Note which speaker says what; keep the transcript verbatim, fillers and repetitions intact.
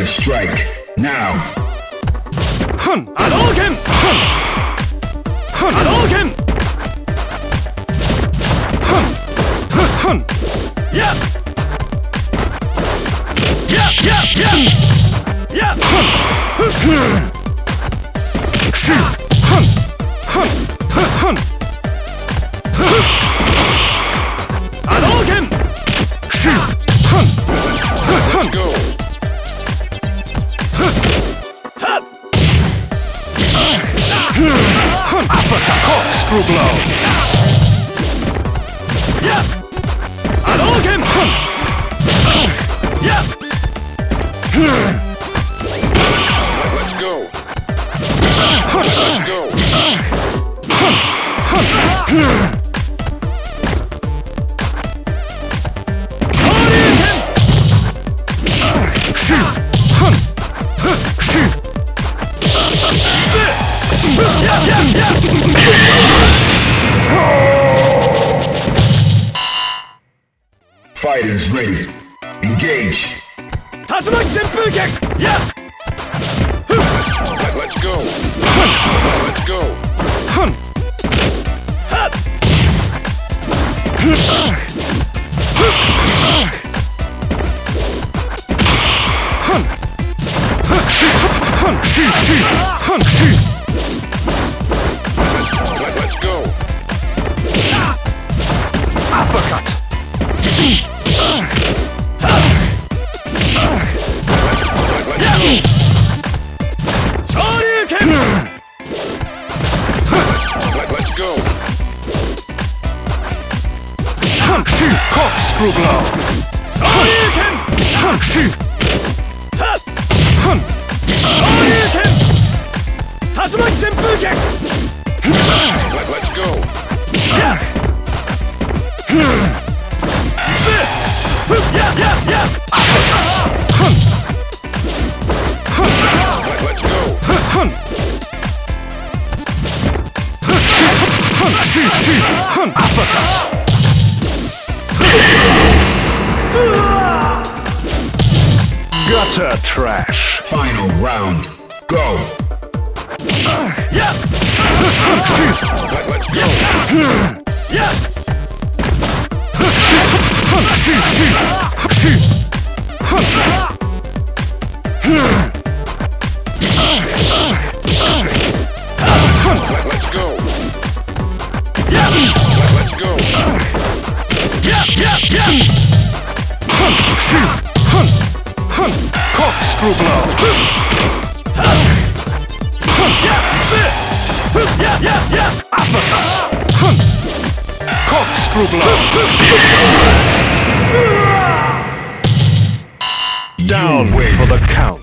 Speaker 1: strike now.
Speaker 2: Hun! Hadouken! Hun! Hun! Hadouken! Hun! Hun! Hun! Yeah! Yeah! Yeah! Yeah! Yeah! Hun! Hun! Shi! Hun! Hun! Hun! Hun! Hadouken! Shi! Hun! Hun! Hun!
Speaker 3: Go.
Speaker 2: Uppercut! Corkscrew blow! Yeah! Hadouken! Yeah!
Speaker 3: Let's go. Let's go.
Speaker 2: Shi! Hun! Shi! Yeah! Yeah! Yeah!
Speaker 1: Fighters ready. Engage.
Speaker 2: Tatsumaki Senpuken! Yeah!
Speaker 3: Let, let's go. Let's go.
Speaker 2: Hun! Hun! Shi! Hun! Shi! Shi! Hun! Shi!
Speaker 3: Let, let's go.
Speaker 2: Uppercut!
Speaker 3: Let, let's go.
Speaker 2: Shoryuken!
Speaker 3: Let, let's go.
Speaker 2: Hun! Shi! Corkscrew blow! Shoryuken! Hun! Shi! Hun! Shoryuken! Tatsumaki Senpuken!
Speaker 3: Let, let's go.
Speaker 2: Yeah! Yeah! Yeah! Yeah! Hun! Hun!
Speaker 3: Let, let's go.
Speaker 2: Hun! Hun! Shi! Shi! Hun! Uppercut! Gutter trash!
Speaker 1: Final round. Go.
Speaker 2: Yeah! Hun! Shi!
Speaker 3: Let, let's go.
Speaker 2: Yeah! Hun! Shi! Shi! Shi! Hun! Hun!
Speaker 3: Let, let's go.
Speaker 2: Yeah!
Speaker 3: Let, let's go.
Speaker 2: Yeah! Yeah! Yeah! Hun! Shi! Hun! Hun! Corkscrew blow! Hun! Yeah! Yeah! Yeah! Yeah! Uppercut! Hun! Corkscrew blow! Down
Speaker 1: You win.
Speaker 2: for the count.